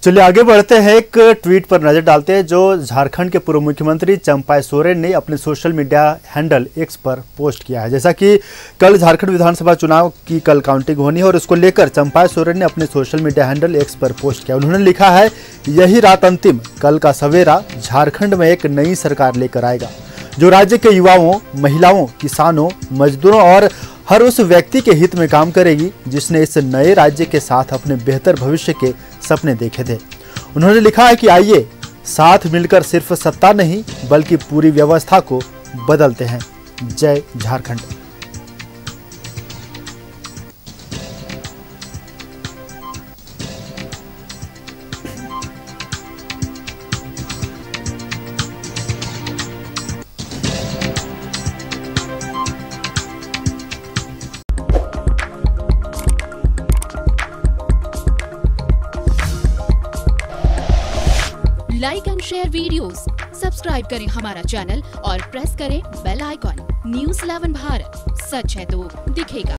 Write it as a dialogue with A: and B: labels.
A: चलिए आगे बढ़ते हैं। एक ट्वीट पर नजर डालते हैं जो झारखंड के पूर्व मुख्यमंत्री चंपाई सोरेन ने अपने सोशल मीडिया हैंडल एक्स पर पोस्ट किया है। जैसा कि कल झारखंड विधानसभा चुनाव की कल काउंटिंग होनी है और इसको लेकर चंपाई सोरेन ने अपने सोशल मीडिया हैंडल एक्स पर पोस्ट किया। उन्होंने लिखा है, यही रात अंतिम, कल का सवेरा झारखंड में एक नई सरकार लेकर आएगा जो राज्य के युवाओं, महिलाओं, किसानों, मजदूरों और हर उस व्यक्ति के हित में काम करेगी जिसने इस नए राज्य के साथ अपने बेहतर भविष्य के सपने देखे थे। उन्होंने लिखा है कि आइए साथ मिलकर सिर्फ सत्ता नहीं बल्कि पूरी व्यवस्था को बदलते हैं। जय Jharkhand.
B: Like and share videos, subscribe करें हमारा चैनल और प्रेस करें बेल आइकॉन। News 11 भारत, सच है तो दिखेगा।